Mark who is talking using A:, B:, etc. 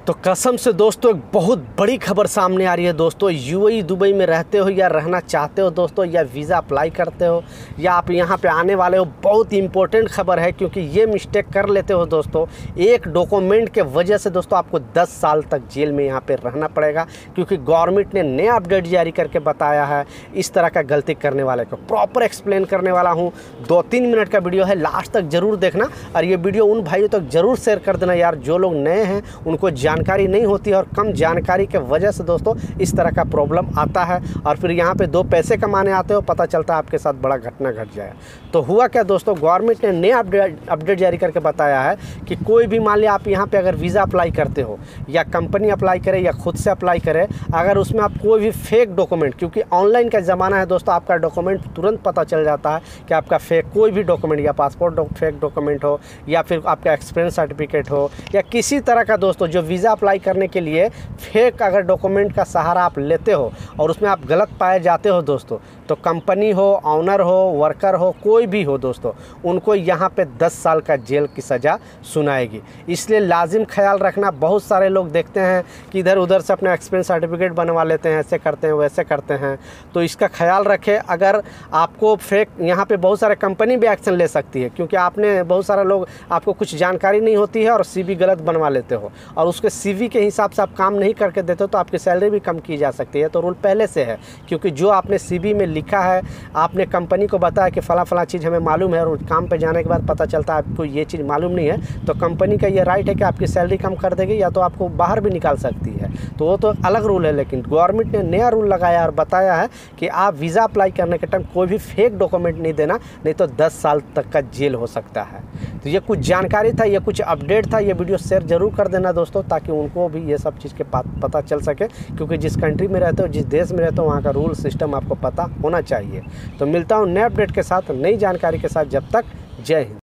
A: तो कसम से दोस्तों एक बहुत बड़ी खबर सामने आ रही है दोस्तों। यूएई दुबई में रहते हो या रहना चाहते हो दोस्तों, या वीज़ा अप्लाई करते हो या आप यहाँ पे आने वाले हो, बहुत इंपॉर्टेंट खबर है। क्योंकि ये मिस्टेक कर लेते हो दोस्तों, एक डॉक्यूमेंट के वजह से दोस्तों आपको 10 साल तक जेल में यहाँ पे रहना पड़ेगा। क्योंकि गवर्नमेंट ने नया अपडेट जारी करके बताया है इस तरह का गलती करने वाले को। प्रॉपर एक्सप्लेन करने वाला हूँ, 2-3 मिनट का वीडियो है, लास्ट तक ज़रूर देखना। और ये वीडियो उन भाइयों तक ज़रूर शेयर कर देना यार, जो लोग नए हैं उनको जानकारी नहीं होती है, और कम जानकारी के वजह से दोस्तों इस तरह का प्रॉब्लम आता है। और फिर यहाँ पे 2 पैसे कमाने आते हो, पता चलता है आपके साथ बड़ा घटना घट जाए। तो हुआ क्या दोस्तों, गवर्नमेंट ने नया अपडेट जारी करके बताया है कि कोई भी मान लिया आप यहाँ पे अगर वीज़ा अप्लाई करते हो या कंपनी अप्लाई करे या खुद से अप्लाई करे, अगर उसमें आप कोई भी फेक डॉक्यूमेंट, क्योंकि ऑनलाइन का ज़माना है दोस्तों, आपका डॉक्यूमेंट तुरंत पता चल जाता है कि आपका फेक कोई भी डॉक्यूमेंट, या पासपोर्ट फेक डॉक्यूमेंट हो, या फिर आपका एक्सपीरियंस सर्टिफिकेट हो, या किसी तरह का दोस्तों जो वीज़ा अप्लाई करने के लिए फेक अगर डॉक्यूमेंट का सहारा आप लेते हो और उसमें आप गलत पाए जाते हो दोस्तों, तो कंपनी हो, ऑनर हो, वर्कर हो, कोई भी हो दोस्तों, उनको यहाँ पे 10 साल का जेल की सज़ा सुनाएगी। इसलिए लाजिम ख्याल रखना। बहुत सारे लोग देखते हैं कि इधर उधर से अपना एक्सपीरियंस सर्टिफिकेट बनवा लेते हैं, ऐसे करते हैं वैसे करते हैं, तो इसका ख्याल रखें। अगर आपको फेक, यहाँ पे बहुत सारे कंपनी भी एक्शन ले सकती है, क्योंकि आपने बहुत सारे लोग, आपको कुछ जानकारी नहीं होती है और CV गलत बनवा लेते हो, और उसके CV के हिसाब से आप काम नहीं करके देते हो, तो आपकी सैलरी भी कम की जा सकती है। तो रूल पहले से है, क्योंकि जो आपने CV में लिखा है, आपने कंपनी को बताया कि फला चीज़ हमें मालूम है, और काम पे जाने के बाद पता चलता है आपको ये चीज़ मालूम नहीं है, तो कंपनी का ये राइट है कि आपकी सैलरी कम कर देगी या तो आपको बाहर भी निकाल सकती है। तो वो तो अलग रूल है। लेकिन गवर्नमेंट ने नया रूल लगाया और बताया है कि आप वीज़ा अप्लाई करने के टाइम कोई भी फेक डॉक्यूमेंट नहीं देना, नहीं तो 10 साल तक का जेल हो सकता है। तो ये कुछ जानकारी था, ये कुछ अपडेट था, ये वीडियो शेयर जरूर कर देना दोस्तों, ताकि उनको भी ये सब चीज़ के पता चल सके। क्योंकि जिस कंट्री में रहते हो, जिस देश में रहते हो, वहाँ का रूल सिस्टम आपको पता होना चाहिए। तो मिलता हूँ नए अपडेट के साथ, नई जानकारी के साथ। जब तक जय हिंद।